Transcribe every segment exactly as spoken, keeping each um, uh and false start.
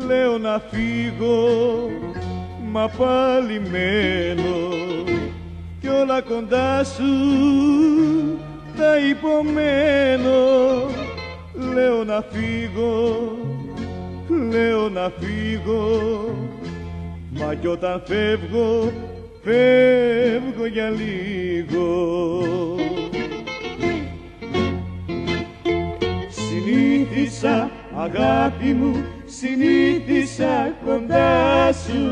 Λέω να φύγω, μα πάλι μένω κι όλα κοντά σου τα υπομένω. Λέω να φύγω, λέω να φύγω, μα κι όταν φεύγω, φεύγω για λίγο. Συνήθισα, αγάπη μου, συνήθισα κοντά σου,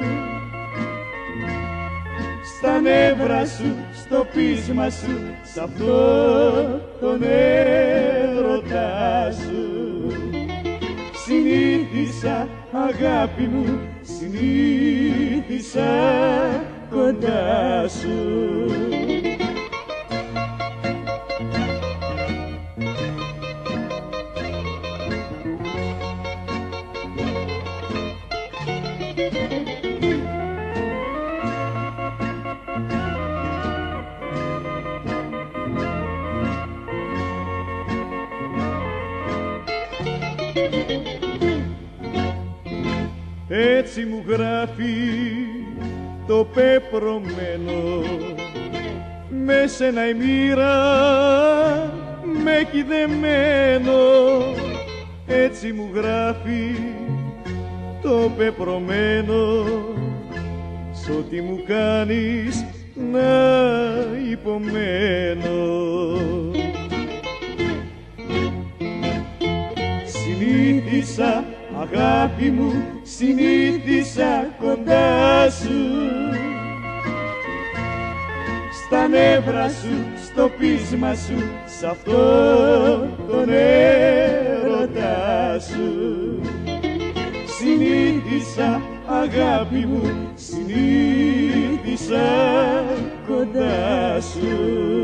στα νεύρα σου, στο πείσμα σου, σ' αυτό τον έρωτά σου. Συνήθισα, αγάπη μου, συνήθισα κοντά σου. Έτσι μου γράφει το πεπρωμένο, με σένα η μοίρα με έχει δεμένο. Έτσι μου γράφει το πεπρωμένο, σ' ό,τι μου κάνεις να υπομένω. Συνήθισα, αγάπη μου, συνήθισα κοντά σου, στα νεύρα σου, στο πείσμα σου, σ' αυτό τον έρωτά σου. Συνήθισα, αγάπη μου, συνήθισα κοντά σου.